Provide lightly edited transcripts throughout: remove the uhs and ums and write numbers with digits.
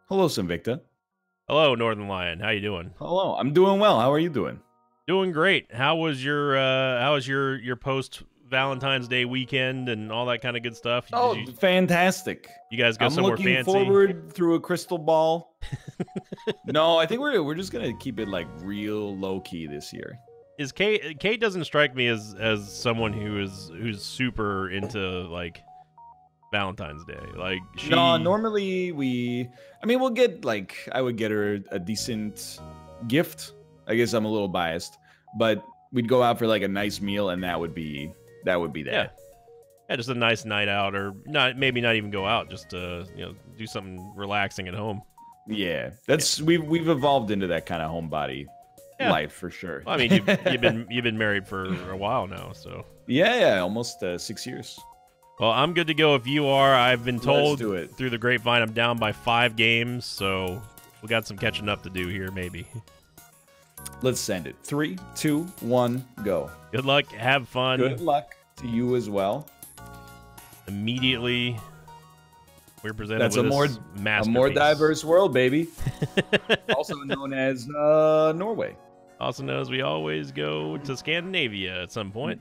Hello, Sinvicta. Hello, Northern Lion. How you doing? Hello, I'm doing well. How are you doing? Doing great. How was your post Valentine's Day weekend and all that kind of good stuff? Did Oh, fantastic. you guys go I'm somewhere looking fancy? forward through a crystal ball. No, I think we're just gonna keep it like real low key this year. Is Kate doesn't strike me as someone who's super into like Valentine's Day. Like No, she normally we'll get like I would get her a decent gift. I guess I'm a little biased, but we'd go out for like a nice meal, and that would be yeah. that. Yeah, just a nice night out, or not even go out, just do something relaxing at home. Yeah, that's we've evolved into that kind of homebody Yeah. life for sure. Well, I mean, you've been married for a while now, so. Yeah, almost 6 years. Well, I'm good to go if you are. I've been told do it. through the grapevine I'm down by 5 games, so we got some catching up to do here, maybe. Let's send it. 3, 2, 1, go. Good luck. Have fun. Good luck to you as well. Immediately, we're presented That's with a more this masterpiece. diverse world, baby. Also known as Norway. Also knows we always go to Scandinavia at some point.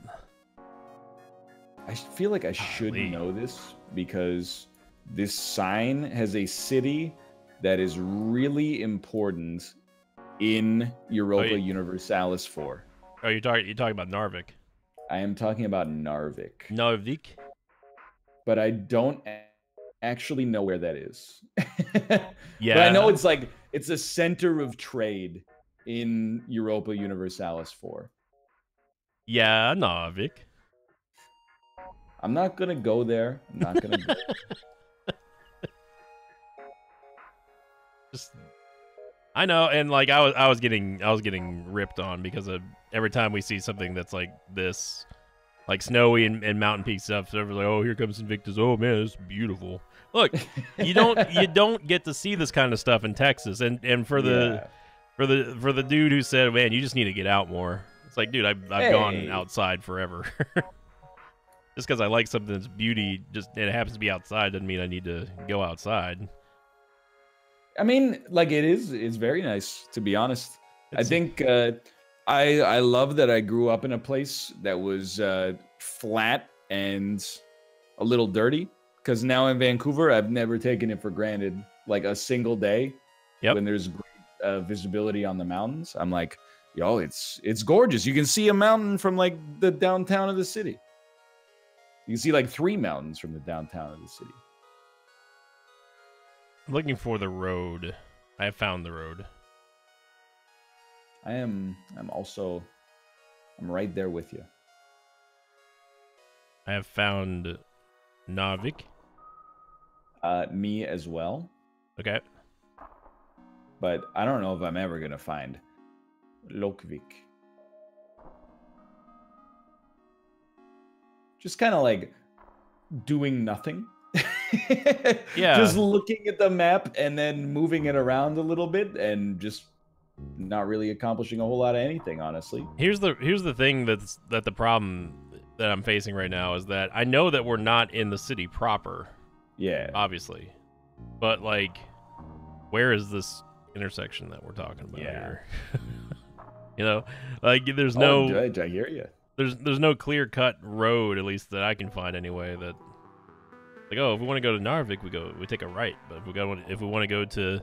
I feel like I should Golly. know this because this sign has a city that is really important in Europa Universalis 4. Oh, you're talking about Narvik. I am talking about Narvik, Narvik? but I don't actually know where that is. Yeah. But I know it's a center of trade in Europa Universalis 4. Yeah, Narvik. I'm not gonna go there. I'm not gonna go. Just, I know, and like I was getting ripped on because of every time we see something that's like this, like snowy and mountain peak stuff. So everyone's like, "Oh, here comes Invictus. Oh man, it's beautiful." Look, you don't get to see this kind of stuff in Texas, and for the dude who said, "Man, you just need to get out more." It's like, dude, I've gone outside forever. Just because I like something that's beauty, and it happens to be outside, doesn't mean I need to go outside. I mean, like it's very nice to be honest. I think I love that I grew up in a place that was flat and a little dirty. Because now in Vancouver, I've never taken it for granted. Like a single day, when there's great visibility on the mountains, I'm like, yo, it's gorgeous. You can see a mountain from like the downtown of the city. You can see like 3 mountains from the downtown of the city. I'm looking for the road. I have found the road. I'm right there with you. I have found Narvik. Me as well. Okay. But I don't know if I'm ever gonna find Lokvik. Just kind of like doing nothing. Yeah. Just looking at the map and then moving it around a little bit and just not really accomplishing a whole lot of anything, honestly. Here's the thing that the problem that I'm facing right now is that I know that we're not in the city proper. Yeah. Obviously. But like, where is this intersection that we're talking about here? You know? Like there's no I hear you. There's no clear-cut road, at least that I can find anyway, that like, oh, if we want to go to Narvik, we take a right, but if we want to go to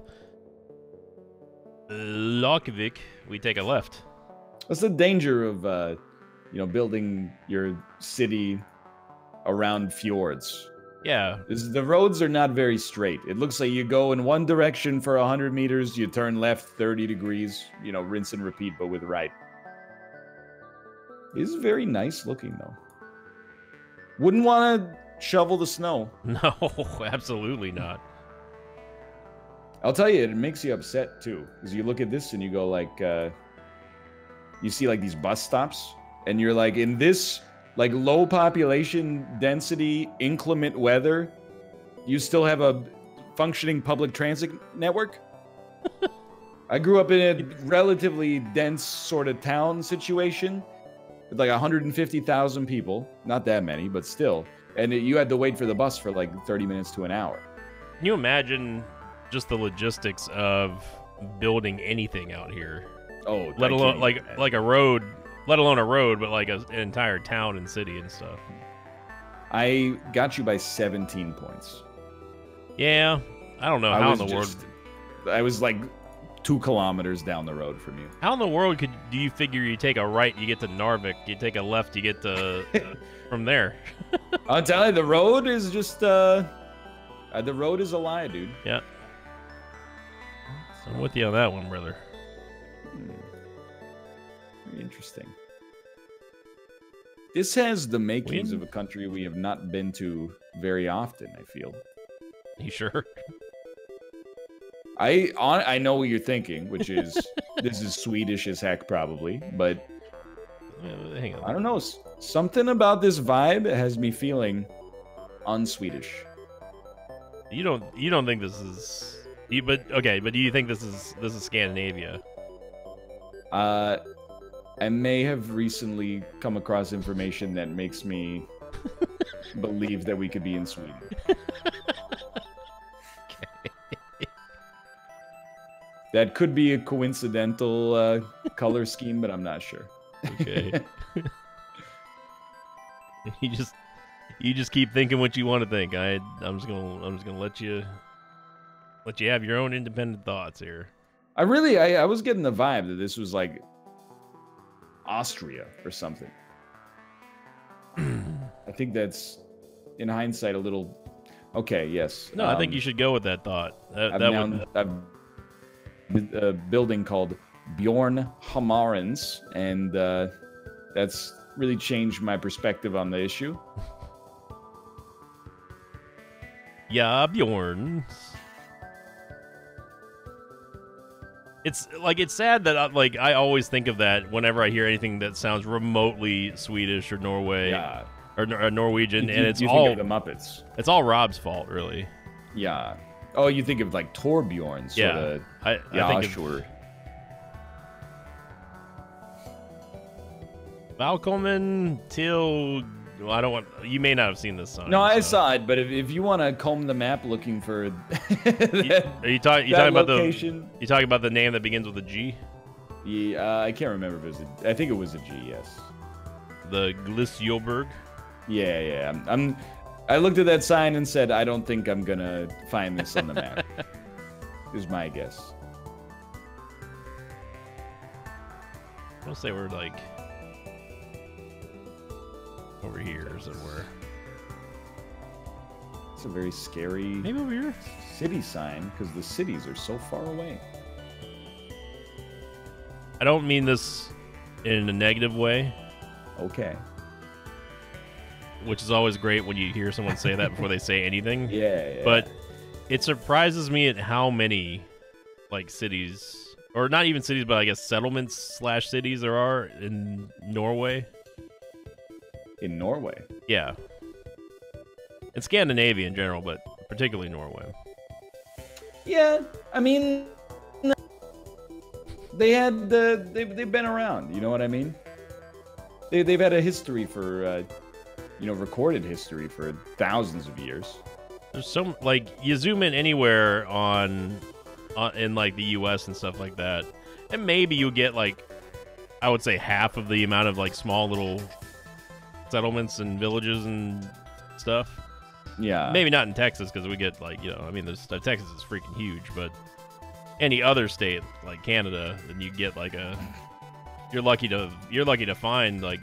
Lokvik, we take a left. What's the danger of building your city around fjords? Yeah. The roads are not very straight. It looks like you go in one direction for 100 meters, you turn left 30 degrees, rinse and repeat, but with right. It is very nice looking, though. Wouldn't want to shovel the snow. No, absolutely not. I'll tell you, it makes you upset, too. Because you look at this and you go, like, you see, like, these bus stops. And you're, like, in this, like, low population density, inclement weather, you still have a functioning public transit network? I grew up in a relatively dense sort of town situation. With like 150,000 people, not that many, but still. And you had to wait for the bus for like 30 minutes to an hour. Can you imagine just the logistics of building anything out here. Oh, Let alone like a road, let alone a road, but like an entire town and city and stuff. I got you by 17 points. Yeah, I don't know how in the world. I was like 2 kilometers down the road from you. How in the world do you figure you take a right, you get to Narvik, you take a left, you get to from there? I'll tell you, the road is just the road is a lie, dude. Yeah. So I'm with you on that one, brother. Very interesting. This has the makings of a country we have not been to very often, I feel. You sure? I know what you're thinking, which is this is Swedish as heck, probably, but hang on. I don't know. Something about this vibe has me feeling un-Swedish. You don't think this is but do you think this is Scandinavia? I may have recently come across information that makes me believe that we could be in Sweden. That could be a coincidental color scheme, but I'm not sure. Okay. You just keep thinking what you want to think. I'm just gonna let you have your own independent thoughts here. I was getting the vibe that this was like Austria or something. I think that's, in hindsight, a little. Okay, yes. No, I think you should go with that thought. I've a building called Bjorn Hamarens, and that's really changed my perspective on the issue. Yeah, Bjorn. It's sad that I always think of that whenever I hear anything that sounds remotely Swedish or Norway or Norwegian, and it's all think of the Muppets. It's all Rob's fault, really. Yeah. Oh, you think of like Torbjorn, sort of. I think sure. Välkommen till. Well, I don't want. You may not have seen this song. No, I saw it, but if you want to comb the map looking for, are you talking about location? You talking about the name that begins with a G? Yeah, I can't remember if it was. I think it was a G. Yes. The Glisjoberg. Yeah. I looked at that sign and said, I don't think I'm gonna find this on the map. Is my guess. I'll say we're like over here somewhere. It's a very scary. Maybe over here. City sign, because the cities are so far away. I don't mean this in a negative way. Okay. Which is always great when you hear someone say that before they say anything. Yeah. But it surprises me at how many, like, cities, or not even cities, but I guess settlements / cities there are in Norway. In Norway? Yeah. In Scandinavia in general, but particularly Norway. Yeah, I mean, they've been around. You know what I mean? They've had a history for. Recorded history for thousands of years. There's some, like, you zoom in anywhere in like the U.S. and stuff like that, and maybe you get, like, I would say half of the amount of, like, small little settlements and villages and stuff. Yeah. Maybe not in Texas, because we get, like, Texas is freaking huge, but any other state like Canada, then you get like you're lucky to find, like,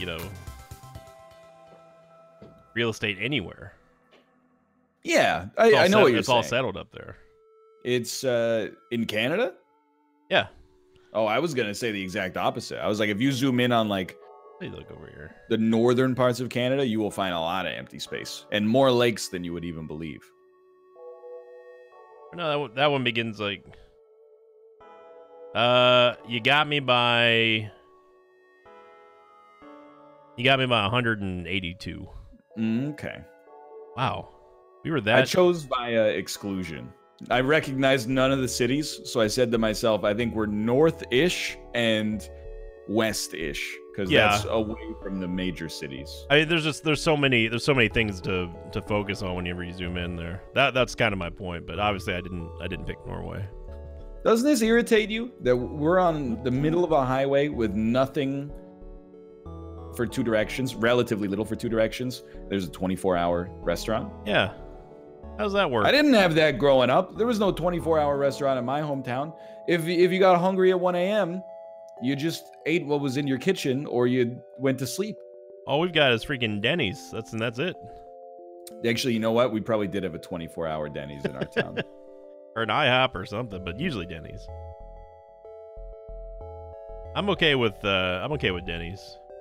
real estate anywhere. Yeah, I know what you're saying. It's all settled up there. It's in Canada? Yeah. Oh, I was going to say the exact opposite. I was like, if you zoom in on, like, hey, look over here, the northern parts of Canada, you will find a lot of empty space and more lakes than you would even believe. No, that one begins like, you got me by 182. Okay. Wow. We were that. I chose by exclusion. I recognized none of the cities, so I said to myself, I think we're north-ish, and west-ish, because Yeah. that's away from the major cities. I mean, there's so many things to focus on whenever you zoom in there. That's kind of my point. But obviously, I didn't pick Norway. Doesn't this irritate you that we're on the middle of a highway with nothing for two directions, relatively little for two directions? There's a 24-hour restaurant. Yeah. How does that work? I didn't have that growing up. There was no 24-hour restaurant in my hometown. If you got hungry at 1 a.m., you just ate what was in your kitchen or you went to sleep. All we've got is freaking Denny's. That's it. Actually, you know what? We probably did have a 24-hour Denny's in our town. Or an IHOP or something, but usually Denny's. I'm okay with Denny's.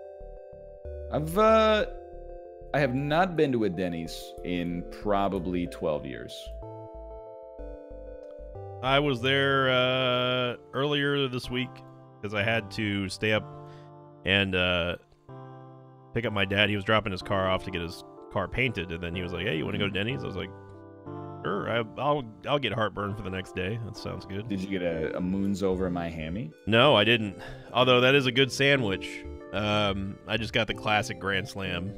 I have not been to a Denny's in probably 12 years. I was there earlier this week because I had to stay up and pick up my dad. He was dropping his car off to get his car painted, and then he was like, "Hey, you want to go to Denny's?" I was like, "Sure, I'll get heartburn for the next day. That sounds good." Did you get a Moons Over My Hammy? No, I didn't. Although that is a good sandwich. I just got the classic Grand Slam.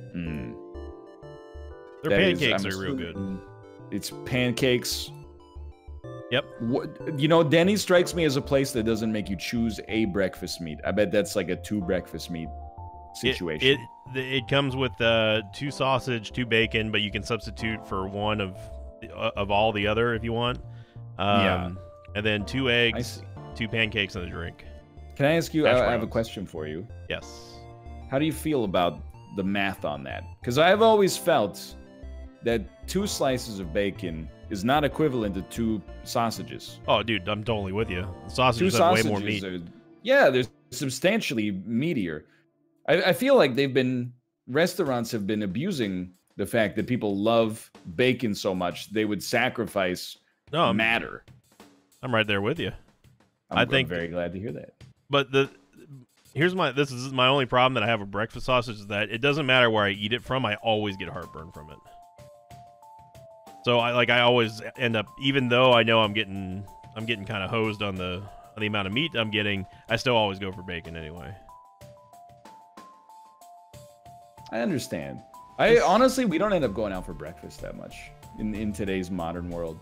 Their pancakes are real good. It's pancakes. Yep. Denny's strikes me as a place that doesn't make you choose a breakfast meat. I bet that's like a 2 breakfast meat situation. It comes with 2 sausage, 2 bacon, but you can substitute for one of all the other if you want. And then 2 eggs, 2 pancakes, and a drink. Can I ask you? I have a question for you. Yes. How do you feel about the math on that? Because I've always felt that 2 slices of bacon is not equivalent to 2 sausages. Oh, dude, I'm totally with you. Sausages have way more meat. They're substantially meatier. I feel like restaurants have been abusing the fact that people love bacon so much they would sacrifice matter. I'm right there with you. I'm very glad to hear that. But this is my only problem that I have with breakfast sausage is that it doesn't matter where I eat it from, I always get heartburn from it. So I always end up, even though I know I'm getting kind of hosed on the amount of meat I'm getting, I still always go for bacon anyway. I understand. Honestly, we don't end up going out for breakfast that much in today's modern world.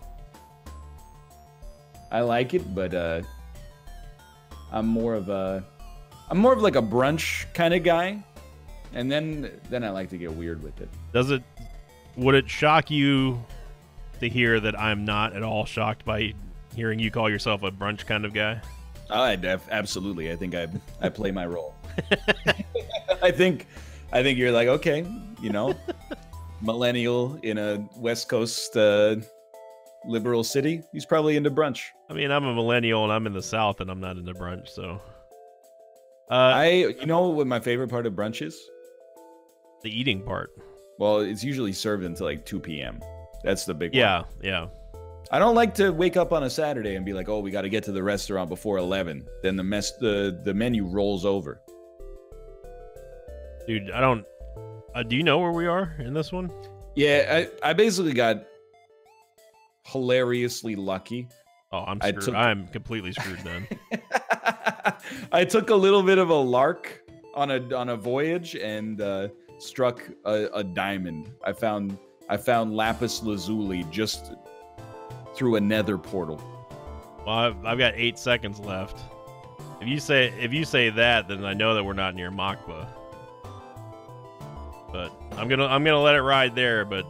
I like it, but I'm more of like a brunch kind of guy, and then I like to get weird with it. Would it shock you to hear that I'm not at all shocked by hearing you call yourself a brunch kind of guy? Absolutely. I think I play my role. I think you're like, okay, millennial in a West Coast liberal city. He's probably into brunch. I mean, I'm a millennial and I'm in the South and I'm not into brunch, so. You know what my favorite part of brunch is? The eating part. Well, it's usually served until like 2 p.m. That's the big one. Yeah. I don't like to wake up on a Saturday and be like, oh, we got to get to the restaurant before 11. Then the menu rolls over. Dude, I don't. Do you know where we are in this one? Yeah, I basically got hilariously lucky. Oh, I'm screwed. I'm completely screwed then. I took a little bit of a lark on a voyage and struck a diamond. I found lapis lazuli just through a nether portal. Well, I've got 8 seconds left. If you say that, then I know that we're not near Makba. But I'm gonna let it ride there. But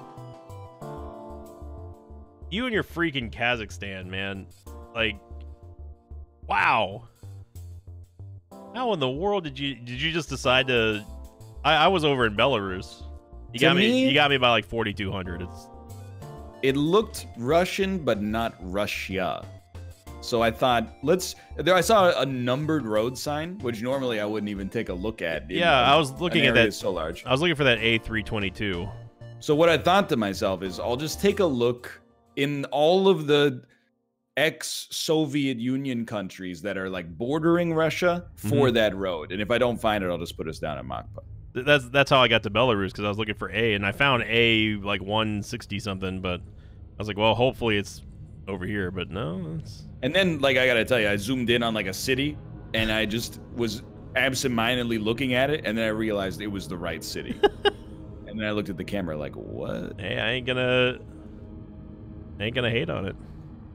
you and your freaking Kazakhstan, man, like, wow. How in the world did you just decide to? I was over in Belarus. You got me by like 4,200. It looked Russian, but not Russia. So I thought, I saw a numbered road sign, which normally I wouldn't even take a look at. I was looking at that. So large. I was looking for that A322. So what I thought to myself is, I'll just take a look in all of the ex-Soviet Union countries that are like bordering Russia for that road. And if I don't find it, I'll just put us down at Makba. That's how I got to Belarus, because I was looking for A, and I found A like 160 something, but I was like, well, hopefully it's over here, but no. And then, like, I gotta tell you, I zoomed in on like a city, and I just was absentmindedly looking at it, and then I realized it was the right city. And then I looked at the camera like, what? Hey, I ain't gonna hate on it.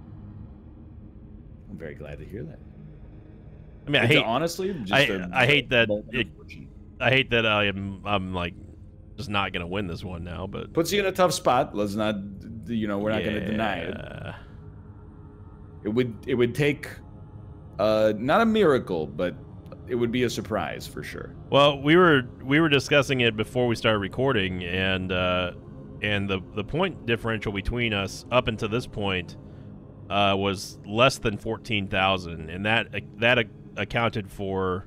I'm very glad to hear that. I mean, honestly, I hate that I hate that I'm like just not gonna win this one now, but puts you in a tough spot. Let's not, we're not gonna deny it. It would take not a miracle, but it would be a surprise for sure. Well, we were discussing it before we started recording, and the point differential between us up until this point was less than 14,000, and that accounted for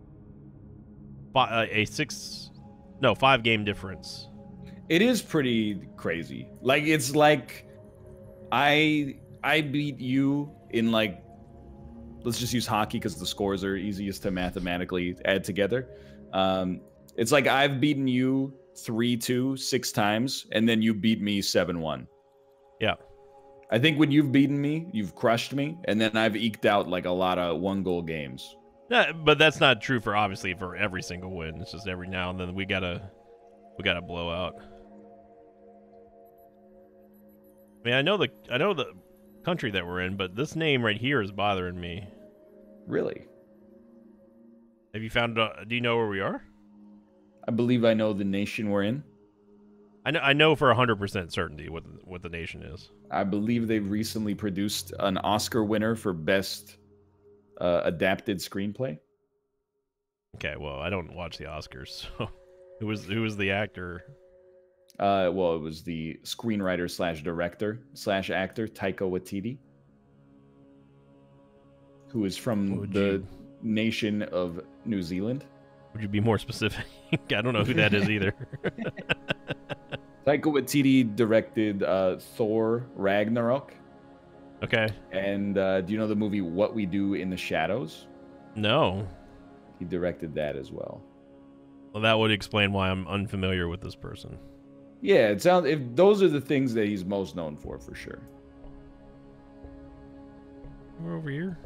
5 game difference. It is pretty crazy. Like, it's like I beat you in, like, let's just use hockey because the scores are easiest to mathematically add together. It's like I've beaten you 3-2 6 times, and then you beat me 7-1. Yeah. I think when you've beaten me, you've crushed me, and then I've eked out like a lot of 1-goal games. Yeah, but that's not true for every single win. It's just every now and then we gotta blow out. I mean, I know the country that we're in, but this name right here is bothering me. Really? Have you found? Do you know where we are? I believe I know the nation we're in. I know for 100% certainty what the nation is. I believe they've recently produced an Oscar winner for best adapted screenplay. Okay, well, I don't watch the Oscars, so who was the actor? Well, it was the screenwriter / director / actor Taika Waititi, who is from the nation of New Zealand. Would you be more specific? I don't know who that is either. Taika Waititi directed Thor Ragnarok. Okay. And do you know the movie What We Do in the Shadows? No. He directed that as well. Well, that would explain why I'm unfamiliar with this person. Yeah, it sounds. If those are the things that he's most known for sure. We're over here.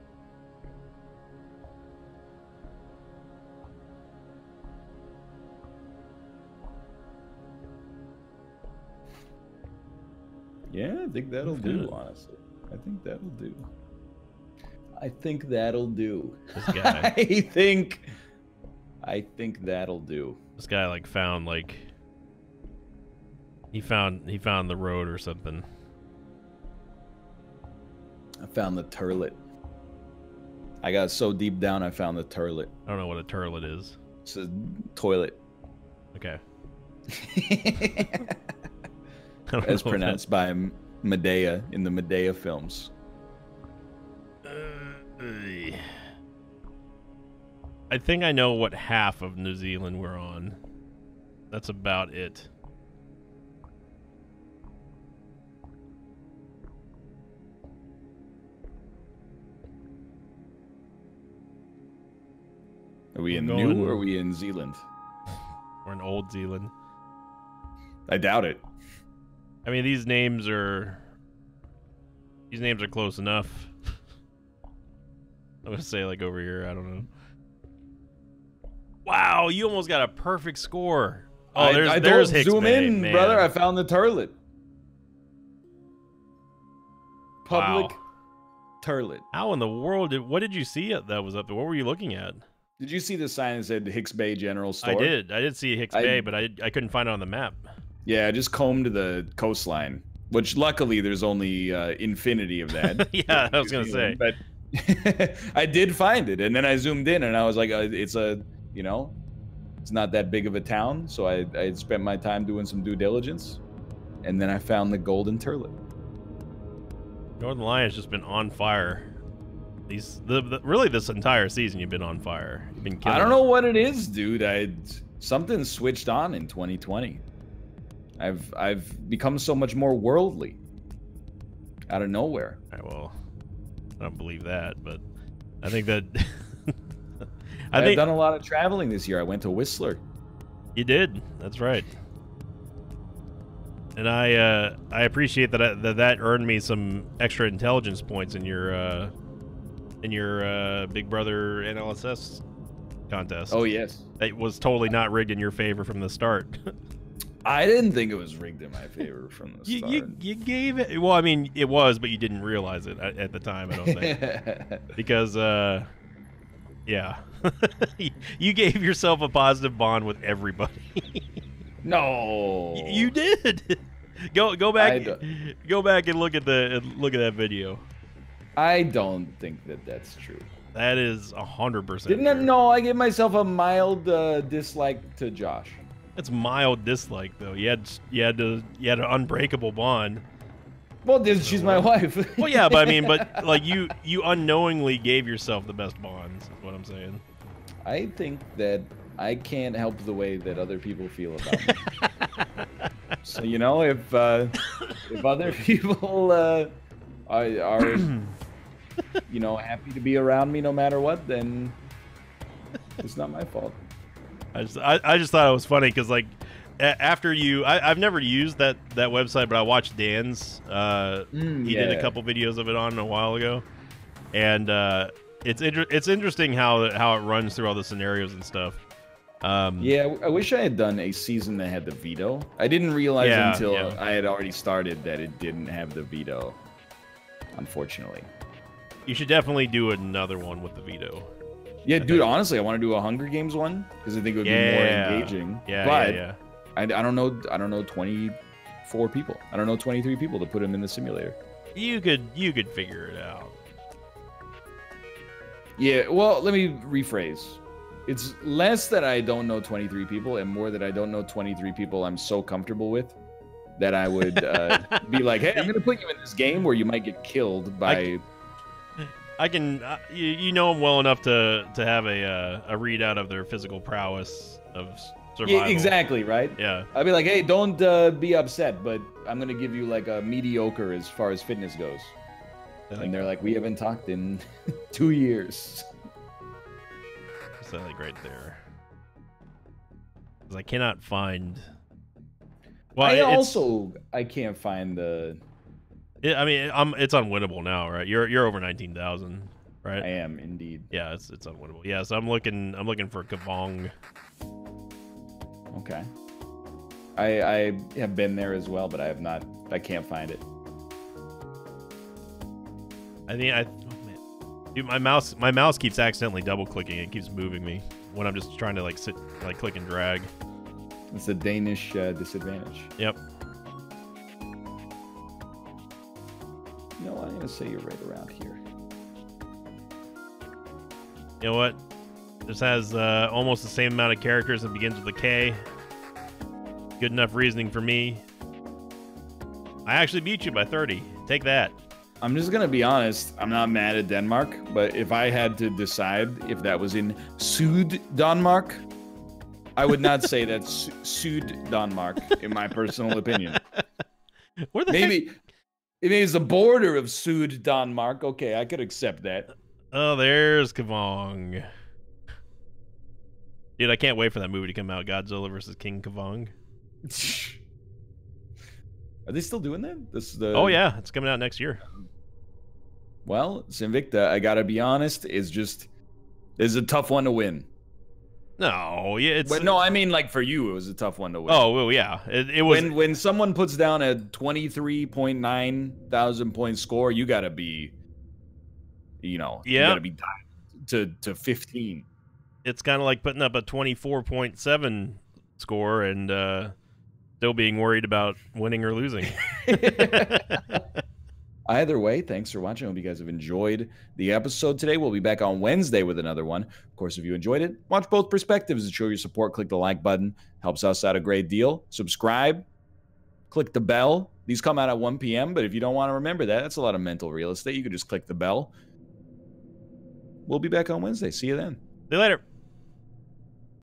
Yeah, I think that'll do, honestly. I think that'll do. This guy. I think that'll do. This guy like found like he found the road or something. I found the turlet. I got so deep down I found the turlet. I don't know what a turlet is. It's a toilet. Okay. As pronounced by Medea in the Medea films. I think I know what half of New Zealand we're on. That's about it. Are we in New or are we in Zealand? We're in Old Zealand. I doubt it. I mean, these names are close enough. I'm gonna say like over here. I don't know. Wow, you almost got a perfect score. Oh, there's Hicks zoom Bay, in, man. brother. I found the turlet. Public turlet. How in the world what did you see that was up there? What were you looking at? Did you see the sign that said Hicks Bay General Store? I did see Hicks Bay, but I couldn't find it on the map. Yeah, I just combed the coastline, which luckily there's only infinity of that. Yeah, I was gonna say. But I did find it, and then I zoomed in, and I was like, it's not that big of a town, so I had spent my time doing some due diligence, and then I found the golden turlet. Northern Lions just been on fire. Really this entire season you've been on fire. You've been killing I don't know what it is, dude. Something switched on in 2020. I've become so much more worldly. Out of nowhere. All right, well, I don't believe that, but I think that I've done a lot of traveling this year. I went to Whistler. You did. That's right. And I appreciate that earned me some extra intelligence points in your in your Big Brother NLSS contest. Oh yes. It was totally not rigged in your favor from the start. I didn't think it was rigged in my favor from the start. You gave it. Well, I mean, it was, but you didn't realize it at the time. I don't think because yeah, you gave yourself a positive bond with everybody. No, you did. Go back and look at that video. I don't think that that's true. That is 100%. Didn't I? No, I gave myself a mild dislike to Josh. That's mild dislike though. You had an unbreakable bond. Well, she's my wife. Well, yeah, but I mean, like you unknowingly gave yourself the best bonds. Is what I'm saying. I think that I can't help the way that other people feel about me. So you know, if other people are you know, happy to be around me no matter what, then it's not my fault. I just thought it was funny because like after I've never used that website, but I watched Dan's. He did a couple videos of it on a while ago, and it's interesting how it runs through all the scenarios and stuff. Yeah, I wish I had done a season that had the veto. I didn't realize until I had already started that it didn't have the veto, unfortunately. You should definitely do another one with the veto. Yeah, dude, honestly, I want to do a Hunger Games one because I think it would be more engaging. But I don't know 24 people. I don't know 23 people to put them in the simulator. You could figure it out. Yeah, well, let me rephrase. It's less that I don't know 23 people and more that I don't know 23 people I'm so comfortable with that I would be like, hey, I'm going to put you in this game where you might get killed by... I can, you know them well enough to have a readout of their physical prowess of survival. Yeah, exactly, right? Yeah. I'd be like, hey, don't be upset, but I'm going to give you like a mediocre as far as fitness goes. And they're like, we haven't talked in 2 years. So like right there. Because I cannot find... Well, I can't find the... I mean, it's unwinnable now, right? You're over 19,000, right? I am indeed. Yeah, it's unwinnable. Yeah, so I'm looking for Kavong. Okay. I have been there as well, but I have not. I can't find it. Oh man, dude, my mouse keeps accidentally double clicking. It keeps moving me when I'm just trying to like click and drag. It's a Danish disadvantage. Yep. You know what? I'm gonna say you're right around here. You know what? This has almost the same amount of characters and begins with a K. Good enough reasoning for me. I actually beat you by 30. Take that. I'm just gonna be honest. I'm not mad at Denmark, but if I had to decide if that was in Syd Danmark, I would not say that's Syd Danmark, in my personal opinion. Where the maybe it's the border of Syd Danmark. Okay, I could accept that. Oh, there's Kavong. Dude, I can't wait for that movie to come out. Godzilla vs. King Kavong. Are they still doing that? Oh yeah, it's coming out next year. Well, Sinvicta, I gotta be honest, is a tough one to win. No, yeah, but no, I mean like for you, it was a tough one to win. Oh well, yeah, it was. When someone puts down a 23.9 thousand point score, you gotta be, you gotta be tied to 15. It's kind of like putting up a 24.7 score and still being worried about winning or losing. Either way, thanks for watching. I hope you guys have enjoyed the episode today. We'll be back on Wednesday with another one. Of course, if you enjoyed it, watch both perspectives and show your support. Click the like button. Helps us out a great deal. Subscribe. Click the bell. These come out at 1 p.m., but if you don't want to remember that, that's a lot of mental real estate. You could just click the bell. We'll be back on Wednesday. See you then. See you later.